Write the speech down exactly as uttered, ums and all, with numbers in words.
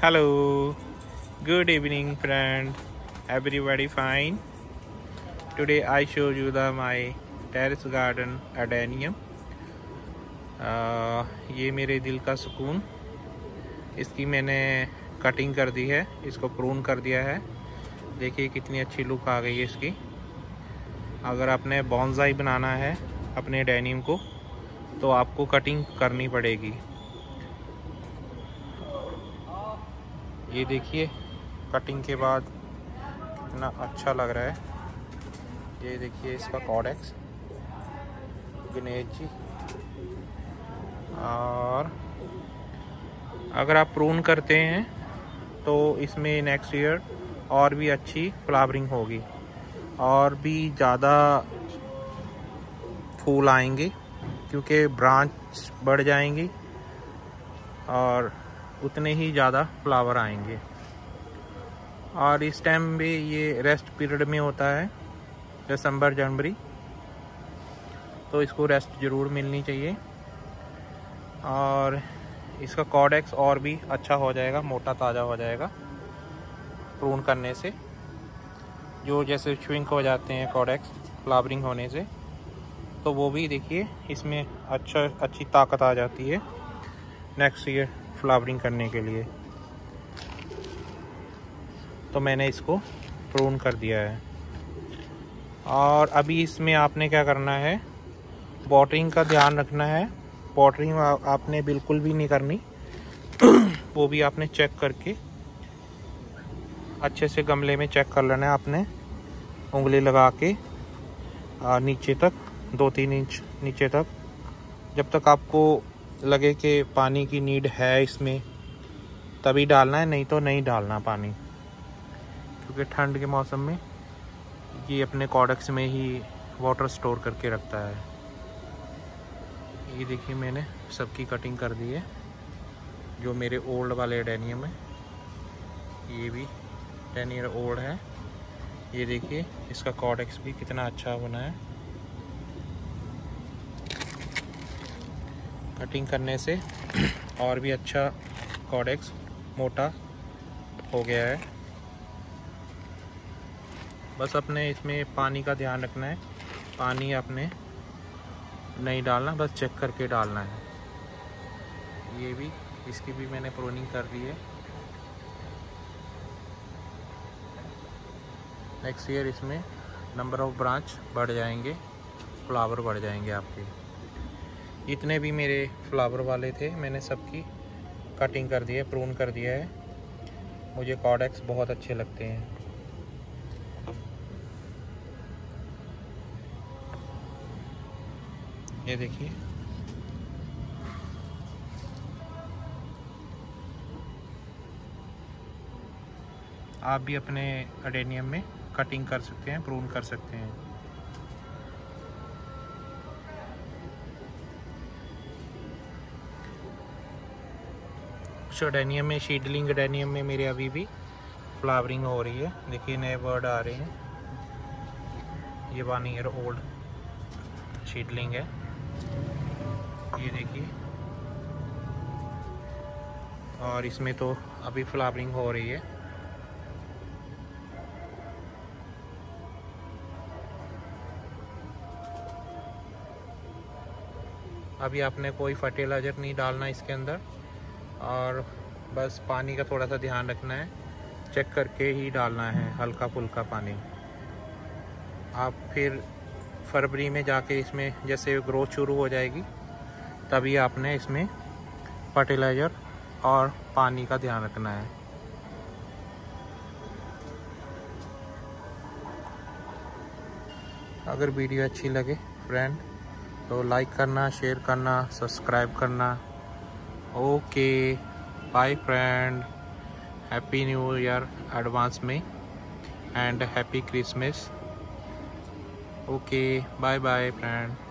Hello, good evening, friend. Everybody fine? Today I show you the my terrace garden adenium. uh, ये मेरे दिल का सुकून। इसकी मैंने कटिंग कर दी है, इसको प्रून कर दिया है। देखिए कितनी अच्छी लुक आ गई है इसकी। अगर आपने बॉन्साई बनाना है अपने एडेनियम को तो आपको कटिंग करनी पड़ेगी। ये देखिए कटिंग के बाद कितना अच्छा लग रहा है। ये देखिए इसका कॉडेक्स गणेश जी। और अगर आप प्रून करते हैं तो इसमें नेक्स्ट ईयर और भी अच्छी फ्लावरिंग होगी और भी ज़्यादा फूल आएंगे, क्योंकि ब्रांच बढ़ जाएंगी और उतने ही ज़्यादा फ्लावर आएंगे। और इस टाइम भी ये रेस्ट पीरियड में होता है, दिसंबर जनवरी, तो इसको रेस्ट ज़रूर मिलनी चाहिए। और इसका कॉडेक्स और भी अच्छा हो जाएगा, मोटा ताज़ा हो जाएगा प्रून करने से। जो जैसे श्रिंक हो जाते हैं कॉडेक्स फ्लावरिंग होने से, तो वो भी देखिए इसमें अच्छा अच्छी ताकत आ जाती है नेक्स्ट ईयर फ्लावरिंग करने के लिए। तो मैंने इसको प्रून कर दिया है। और अभी इसमें आपने क्या करना है, वाटरिंग का ध्यान रखना है। वाटरिंग आपने बिल्कुल भी नहीं करनी वो भी आपने चेक करके अच्छे से गमले में चेक कर लेना है। आपने उंगली लगा के नीचे तक, दो तीन इंच नीचे तक, जब तक आपको लगे कि पानी की नीड है इसमें तभी डालना है, नहीं तो नहीं डालना पानी, क्योंकि ठंड के मौसम में ये अपने कॉडेक्स में ही वाटर स्टोर करके रखता है। ये देखिए मैंने सबकी कटिंग कर दी है। जो मेरे ओल्ड वाले एडेनियम है, ये भी टेन ईयर ओल्ड है। ये देखिए इसका कॉडेक्स भी कितना अच्छा बना है। कटिंग करने से और भी अच्छा कॉडेक्स मोटा हो गया है। बस अपने इसमें पानी का ध्यान रखना है। पानी आपने नहीं डालना, बस चेक करके डालना है। ये भी, इसकी भी मैंने प्रूनिंग कर दी है। नेक्स्ट ईयर इसमें नंबर ऑफ ब्रांच बढ़ जाएंगे, फ्लावर बढ़ जाएंगे आपके। इतने भी मेरे फ्लावर वाले थे मैंने सबकी कटिंग कर दी है, प्रून कर दिया है। मुझे कॉडेक्स बहुत अच्छे लगते हैं। ये देखिए आप भी अपने एडेनियम में कटिंग कर सकते हैं, प्रून कर सकते हैं। एडेनियम में, शीडलिंग एडेनियम में मेरे अभी भी फ्लावरिंग हो रही है। देखिए नए वर्ड आ रहे हैं। ये वन ईयर ओल्ड शीडलिंग है, ये देखिए। और इसमें तो अभी फ्लावरिंग हो रही है। अभी आपने कोई फर्टिलाइज़र नहीं डालना इसके अंदर, और बस पानी का थोड़ा सा ध्यान रखना है, चेक करके ही डालना है, हल्का फुल्का पानी। आप फिर फरवरी में जाके इसमें जैसे ग्रोथ शुरू हो जाएगी तभी आपने इसमें फर्टिलाइज़र और पानी का ध्यान रखना है। अगर वीडियो अच्छी लगे फ्रेंड तो लाइक करना, शेयर करना, सब्सक्राइब करना। Okay bye friend, happy new year advance में and happy Christmas. Okay bye bye friend.